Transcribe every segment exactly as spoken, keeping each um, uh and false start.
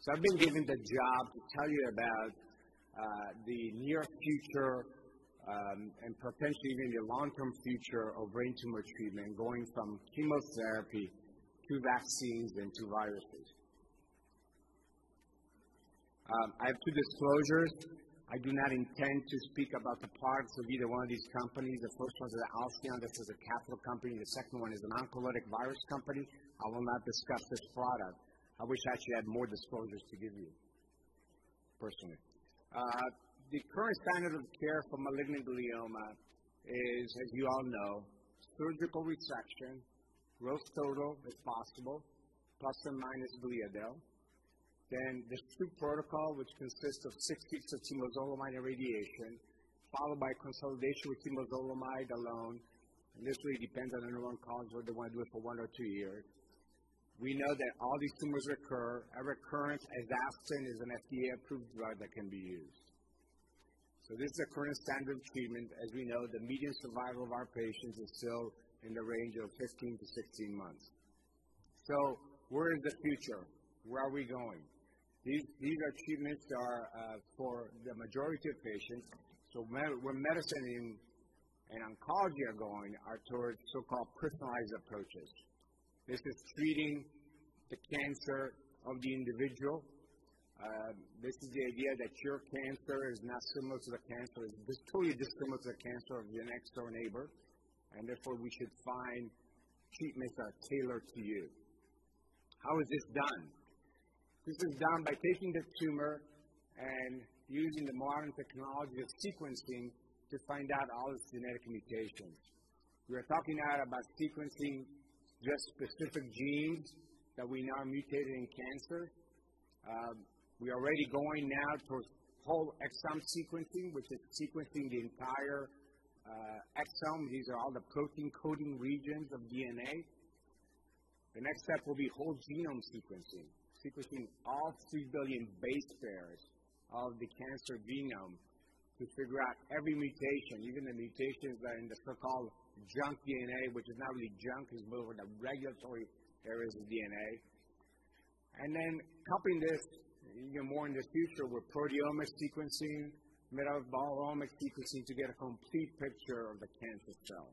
So I've been given the job to tell you about uh, the near future um, and potentially even the long-term future of brain tumor treatment, going from chemotherapy to vaccines and to viruses. Um, I have two disclosures. I do not intend to speak about the products of either one of these companies. The first one is Alcyon. This is a capital company. The second one is an oncolytic virus company. I will not discuss this product. I wish I actually had more disclosures to give you, personally. Uh, the current standard of care for malignant glioma is, as you all know, surgical resection, growth total if possible, plus or minus gliadel. Then the S T U protocol, which consists of six weeks of temozolomide and radiation, followed by consolidation with temozolomide alone. And this really depends on the neuro-oncologist whether they want to do it for one or two years. We know that all these tumors recur. A recurrence, Avastin, is an F D A-approved drug that can be used. So this is the current standard of treatment. As we know, the median survival of our patients is still in the range of fifteen to sixteen months. So where is the future? Where are we going? These, these are treatments that are uh, for the majority of patients. So where medicine and, and oncology are going are towards so-called personalized approaches. This is treating the cancer of the individual. Uh, this is the idea that your cancer is not similar to the cancer, it's totally dissimilar to the cancer of your next door neighbor, and therefore we should find treatments that are tailored to you. How is this done? This is done by taking the tumor and using the modern technology of sequencing to find out all its genetic mutations. We are talking now about sequencing just specific genes that we know are mutated in cancer. Uh, we are already going now towards whole exome sequencing, which is sequencing the entire uh, exome. These are all the protein coding regions of D N A. The next step will be whole genome sequencing, sequencing all three billion base pairs of the cancer genome to figure out every mutation, even the mutations that are in the so-called junk D N A, which is not really junk, is more of the regulatory areas of D N A. And then coupling this even more in the future with proteomic sequencing, metabolomic sequencing to get a complete picture of the cancer cell.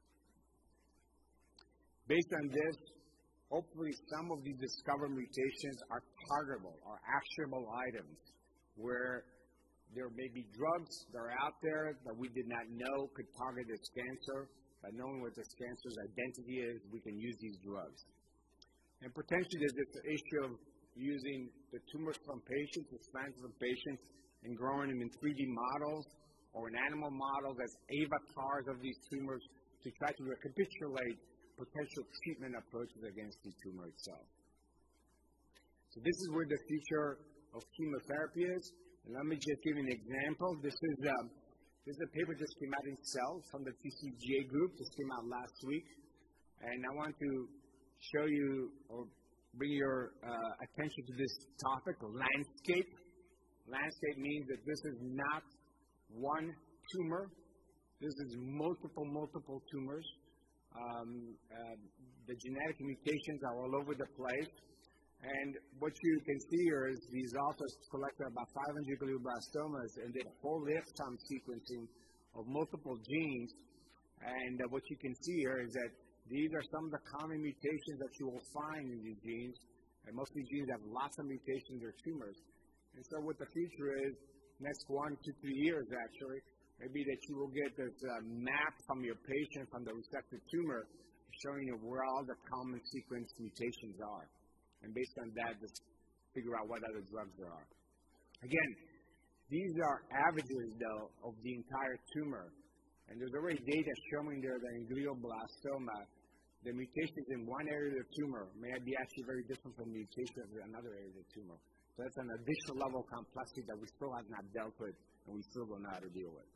Based on this, hopefully some of these discovered mutations are targetable, are actionable items, where there may be drugs that are out there that we did not know could target this cancer. By knowing what this cancer's identity is, we can use these drugs. And potentially there's this issue of using the tumors from patients, the samples from patients, and growing them in three D models or in animal models as avatars of these tumors to try to recapitulate potential treatment approaches against the tumor itself. So this is where the future of chemotherapy is. And let me just give you an example. This is, um, this is a paper that just came out in Cell from the T C G A group. This came out last week. And I want to show you or bring your uh, attention to this topic, landscape. Landscape means that this is not one tumor. This is multiple, multiple tumors. Um, uh, the genetic mutations are all over the place. And what you can see here is these authors collected about five hundred glioblastomas and did whole exome sequencing of multiple genes. And uh, what you can see here is that these are some of the common mutations that you will find in these genes. And most of these genes have lots of mutations in their tumors. And so what the future is, next one to three years actually, maybe that you will get this uh, map from your patient from the respective tumor showing you where all the common sequence mutations are. And based on that, just figure out what other drugs there are. Again, these are averages, though, of the entire tumor. And there's already data showing there that in glioblastoma, the mutations in one area of the tumor may be actually very different from mutations in another area of the tumor. So that's an additional level of complexity that we still have not dealt with and we still don't know how to deal with.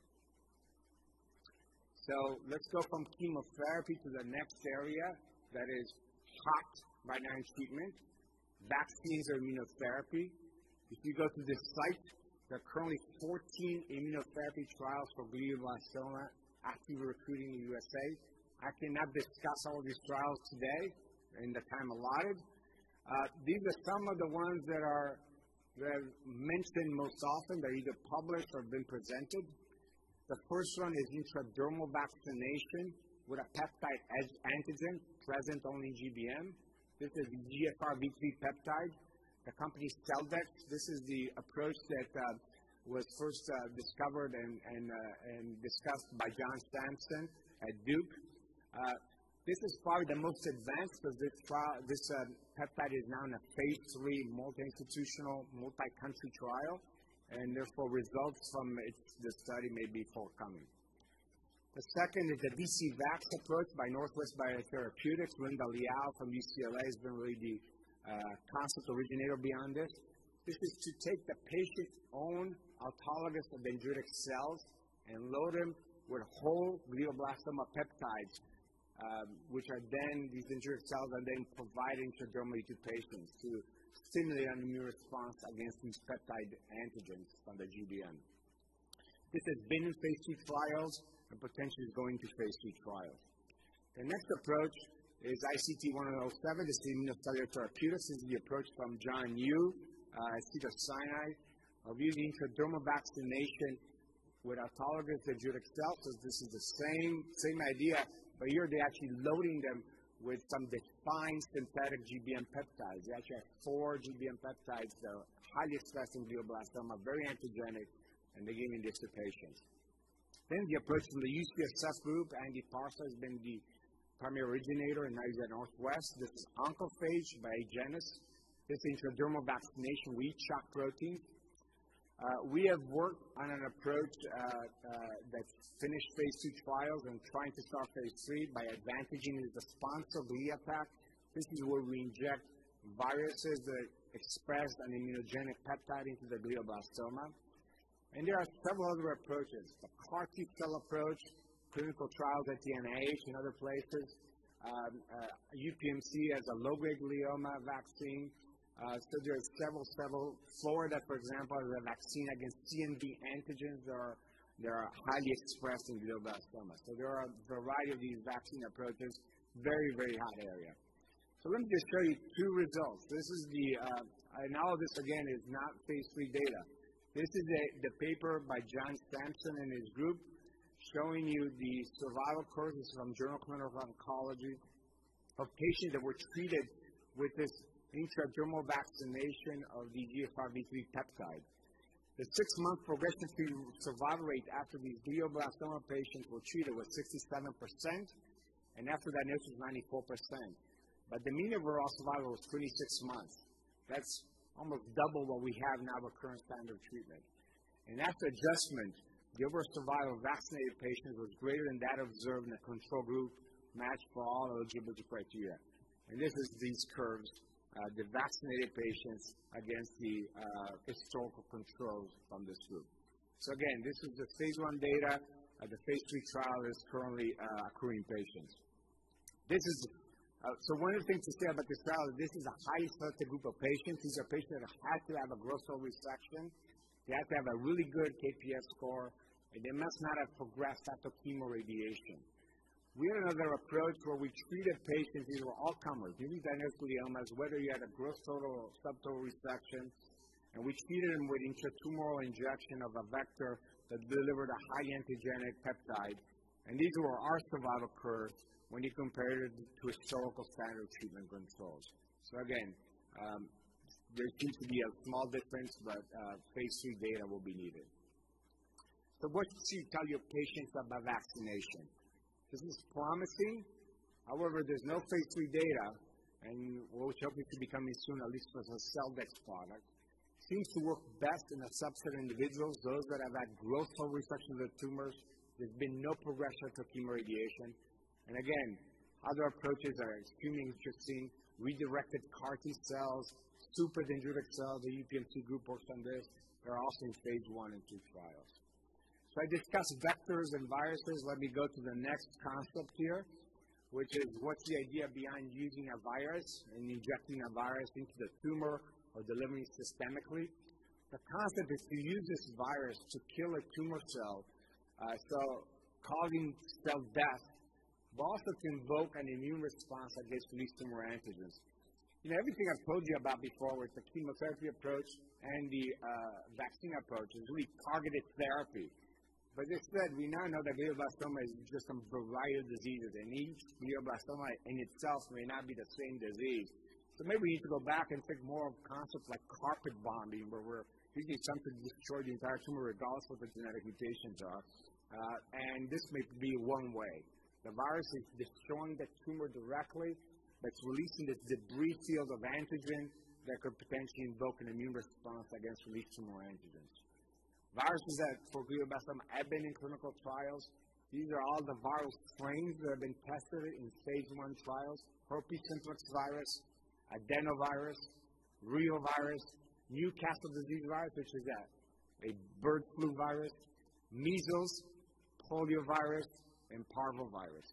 So let's go from chemotherapy to the next area that is hot right now in treatment. Vaccines or immunotherapy. If you go to this site, there are currently fourteen immunotherapy trials for glioblastoma actively recruiting in the U S A. I cannot discuss all of these trials today in the time allotted. Uh, these are some of the ones that are that I've mentioned most often. They're either published or been presented. The first one is intradermal vaccination with a peptide antigen present only in G B M. This is the G F R V three peptide. The company Celldex. This is the approach that uh, was first uh, discovered and, and, uh, and discussed by John Sampson at Duke. Uh, this is probably the most advanced because this, trial, this uh, peptide is now in a phase three multi-institutional, multi-country trial, and therefore results from its, the study may be forthcoming. The second is the V C VAX approach by Northwest Biotherapeutics. Linda Liao from U C L A has been really the uh, concept originator beyond this. This is to take the patient's own autologous dendritic cells and load them with whole glioblastoma peptides, um, which are then, these dendritic cells are then provided intradermally to patients to stimulate an immune response against these peptide antigens from the G B M. This has been in phase two trials and potentially is going to phase three trials. The next approach is I C T one oh seven. This is immunocellular therapeutics. This is the approach from John Yu uh, at Cedars-Sinai of using intradermal vaccination with autologous dendritic cells. So this is the same, same idea, but here they're actually loading them with some defined synthetic G B M peptides. They actually have four G B M peptides that are highly expressed in glioblastoma, very antigenic, and they're giving this to patients. Then the approach from the U C S F group, Andy Parsa has been the primary originator, and now he's at Northwest. This is Oncophage by Agenus. This is intradermal vaccination with shock protein. Uh, we have worked on an approach uh, uh, that's finished phase two trials and trying to start phase three by advantaging the sponsor GliaPack. This is where we inject viruses that express an immunogenic peptide into the glioblastoma. And there are several other approaches. The C A R T-cell approach, clinical trials at the N I H and other places. Um, uh, U P M C as a low-grade glioma vaccine. Uh, so there are several, several. Florida, for example, has a vaccine against C M V antigens that are, that are highly expressed in glioblastoma. So there are a variety of these vaccine approaches, very, very hot area. So let me just show you two results. This is the, uh, and all of this, again, is not phase three data. This is a, the paper by John Sampson and his group showing you the survival curves from Journal of Clinical Oncology of patients that were treated with this intradermal vaccination of the G F R V three peptide. The six-month progression-free survival rate after these glioblastoma patients were treated was sixty-seven percent, and after that, it was ninety-four percent. But the mean overall survival was twenty-six months. That's almost double what we have now with current standard treatment. And after adjustment, the overall survival of vaccinated patients was greater than that observed in the control group, matched for all eligibility criteria. And this is these curves, uh, the vaccinated patients against the uh, historical controls from this group. So again, this is the phase one data. Uh, the phase three trial is currently uh, accruing patients. This is Uh, so one of the things to say about this trial is this is a highly selected group of patients. These are patients that have to have a gross cell resection. They have to have a really good K P S score, and they must not have progressed after chemoradiation. We had another approach where we treated patients, these were all comers, newly diagnosed gliomas, whether you had a gross total or subtotal resection, and we treated them with intratumoral injection of a vector that delivered a high antigenic peptide, and these were our survival curves when you compare it to historical standard treatment controls. So again, um, there seems to be a small difference, but uh, phase three data will be needed. So what should you tell your patients about vaccination? This is promising. However, there's no phase three data, and which hopefully to be coming soon, at least for the Celldex product. Seems to work best in a subset of individuals, those that have had gross cell resection of the tumors. There's been no progression to chemoradiation. And again, other approaches are extremely interesting. Redirected C A R T cells, super dendritic cells, the U P M C group works on this. They're also in phase one and two trials. So I discussed vectors and viruses. Let me go to the next concept here, which is what's the idea behind using a virus and injecting a virus into the tumor or delivering systemically. The concept is to use this virus to kill a tumor cell, uh, so causing cell death, but also to invoke an immune response against these tumor antigens. You know, everything I've told you about before with the chemotherapy approach and the uh, vaccine approach is really targeted therapy. But instead, we now know that glioblastoma is just a variety of diseases, and each glioblastoma in itself may not be the same disease. So maybe we need to go back and think more of concepts like carpet bombing, where we're using something to destroy the entire tumor regardless of what the genetic mutations are. Uh, and this may be one way. The virus is destroying the tumor directly, but it's releasing this debris field of antigen that could potentially invoke an immune response against released tumor antigens. Viruses that for glioblastoma have been in clinical trials. These are all the viral strains that have been tested in phase one trials: herpes simplex virus, adenovirus, reovirus, Newcastle disease virus, which is a, a bird flu virus, measles, poliovirus, and parvovirus.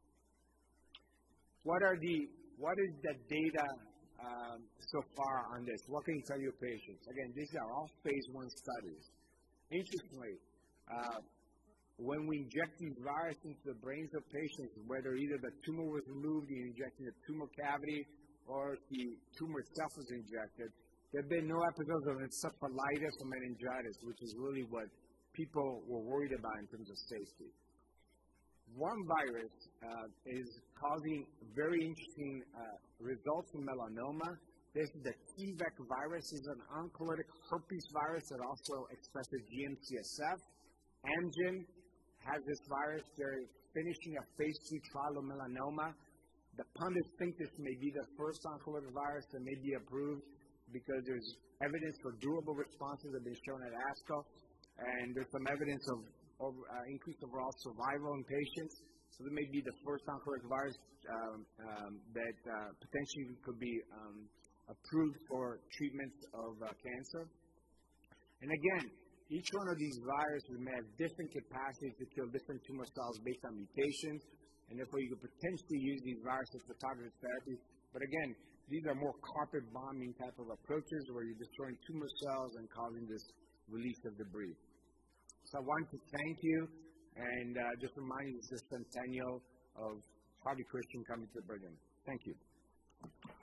What are the what is the data um, so far on this? What can you tell your patients? Again, these are all phase one studies. Interestingly, uh, when we inject these viruses into the brains of patients, whether either the tumor was removed, you inject in the tumor cavity, or the tumor itself was injected, there have been no episodes of encephalitis or meningitis, which is really what people were worried about in terms of safety. One virus uh, is causing very interesting uh, results in melanoma. This is the T VEC virus. It's an oncolytic herpes virus that also expresses G M C S F. Amgen has this virus. They're finishing a phase two trial of melanoma. The pundits think this may be the first oncolytic virus that may be approved because there's evidence for durable responses that have been shown at ASCO, and there's some evidence of over, uh, increased overall survival in patients. So this may be the first oncolytic virus um, um, that uh, potentially could be um, approved for treatment of uh, cancer. And again, each one of these viruses may have different capacities to kill different tumor cells based on mutations, and therefore you could potentially use these viruses for targeted therapy. But again, these are more carpet bombing type of approaches where you're destroying tumor cells and causing this release of debris. So I want to thank you and uh, just remind you this is the centennial of Harvey Christian coming to Berlin. Thank you.